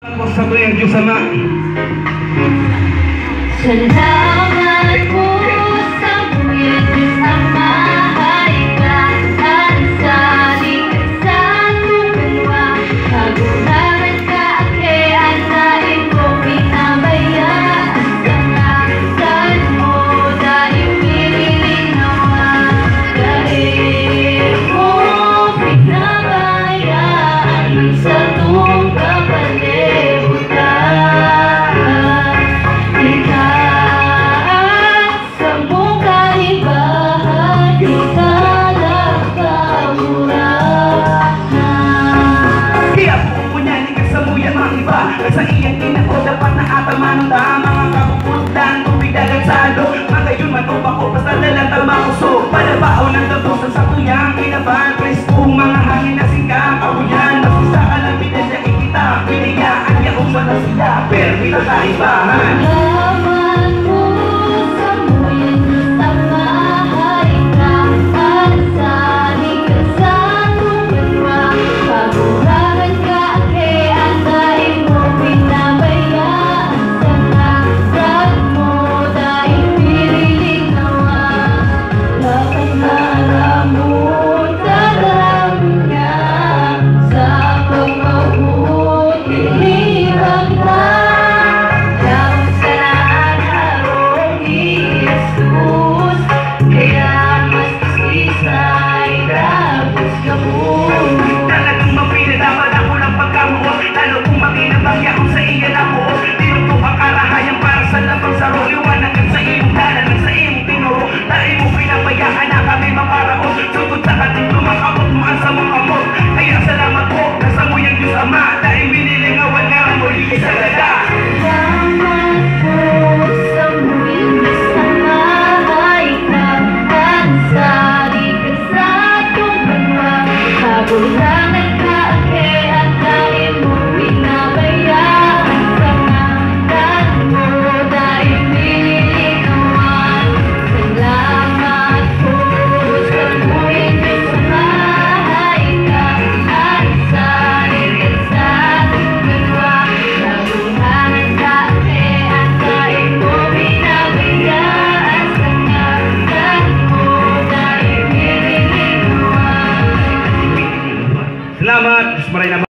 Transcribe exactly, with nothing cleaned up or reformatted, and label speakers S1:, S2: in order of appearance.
S1: Ako sa tuyang Diyos Ama.
S2: Salamat po sa buhay Diyos Ama. Haligatan sa likod sa tuwa. Kagunaran ka akean na ito pinabayaan. Sangasan mo dahil pinilinawa. Dahil mo pinabayaan sa tuwang kapalibutan.
S1: Sa iyang tinako dapat na ataman ng mga kapuputan tubig dagat salo magayon man o bako basta dalang tamakuso palabao ng tapusan sa tuyang kinaban preskong mga hangin na singkang kabuyan masisa ka lang pinadya ikita pinayaan niya kung wala sila pero pinakaibahan.
S2: Salamat po sa buhay Diyos Ama. Haligatan sa likod sa tuwa. Kagunaran ka akean dahil mo pinabayaan. Sangasan mo dahil pinilinawa. Lakas na alamon dalangin niya sa pagmabuti hirap na. Dapat sa naharong Jesus, kaya mas isa'y tapos ka po.
S1: Talagang mapinadaman ako ng pagkamuot lalo kung makinabangya ko sa iyan ako tinutupang karahayan para sa labang saro liwanagan sa iyong dalan sa iyong tinuro dahil mo pinabayaan na kami maparaon sugod sa kating lumakabot mo ang samang amot kaya salamat po nasa mo yung Diyos Ama dahil binilingawan nga ang muli sa gada.
S2: Salamat po sa buhay Diyos Ama. Haligatan sa likod sa tuwa. Kagunaran